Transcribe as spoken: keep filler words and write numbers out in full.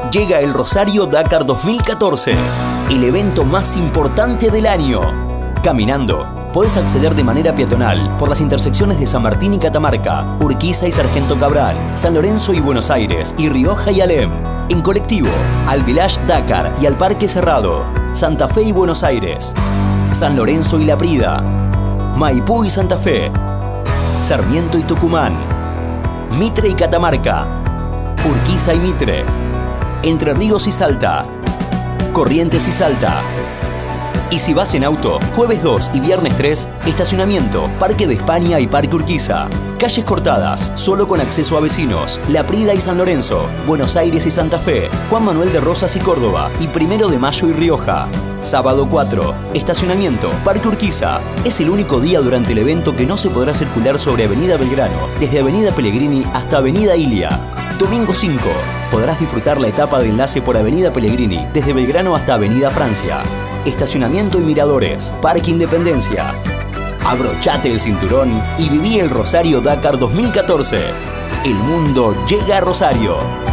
Llega el Rosario Dakar dos mil catorce, el evento más importante del año. Caminando, podés acceder de manera peatonal por las intersecciones de San Martín y Catamarca, Urquiza y Sargento Cabral, San Lorenzo y Buenos Aires, y Rioja y Alem. En colectivo, al Village Dakar y al Parque Cerrado, Santa Fe y Buenos Aires, San Lorenzo y La Prida, Maipú y Santa Fe, Sarmiento y Tucumán, Mitre y Catamarca, Urquiza y Mitre, Entre Ríos y Salta, Corrientes y Salta. Y si vas en auto, jueves dos y viernes tres, estacionamiento, Parque de España y Parque Urquiza. Calles cortadas, solo con acceso a vecinos, La Prida y San Lorenzo, Buenos Aires y Santa Fe, Juan Manuel de Rosas y Córdoba, y Primero de Mayo y Rioja. Sábado cuatro, estacionamiento, Parque Urquiza. Es el único día durante el evento que no se podrá circular sobre Avenida Belgrano, desde Avenida Pellegrini hasta Avenida Ilia. Domingo cinco, podrás disfrutar la etapa de enlace por Avenida Pellegrini, desde Belgrano hasta Avenida Francia. Estacionamiento y miradores, Parque Independencia. Abrochate el cinturón y viví el Rosario Dakar dos mil catorce. El mundo llega a Rosario.